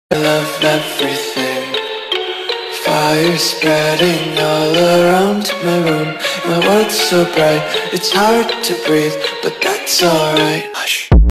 I love everything. Fire spreading all around my room. My world's so bright, it's hard to breathe, but that's alright. Hush.